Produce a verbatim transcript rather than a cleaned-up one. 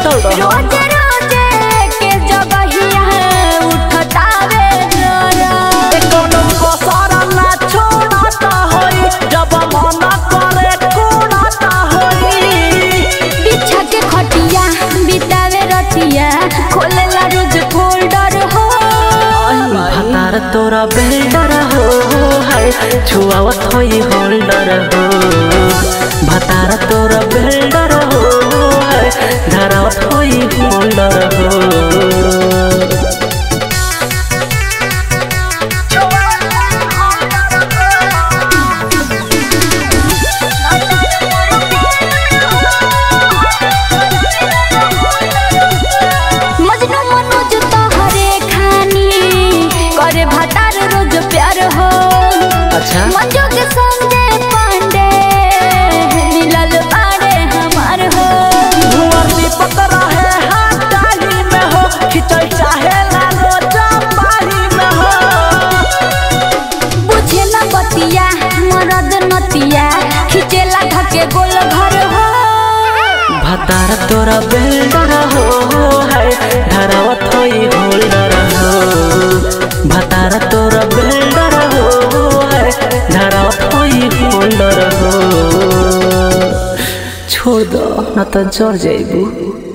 छोड़ रोजे रोजे के जगहिया उठतावे जरा कोनो कसरा ना छोड़ता होई जब मन करे कोड़ता होई बिछा के खटिया बितावे रतिया खोलेला रोज फोल्डर हो भतार तोरा बेल्डर हो है छुआवत होई होल्डर हो भतार तोरा बेल्डर हो है धरावत होई होल्डर हो अच्छा मंजू के संगे पांडे मिलल बाड़े हमार हो धुआं पकड़ा है हाथ डाली में हो खिंचल चाहे लालो चपाली में हो बुझे न बतिया मरद नतिया खिचेला धके गोल घर हो भतार तोरा बेल्डर हो है धरावत होई होल्डर हो भतार तोरा बेल्डर हो है धरावत होई होल्डर हो छोड़ दो न तो जड़ जाइबू।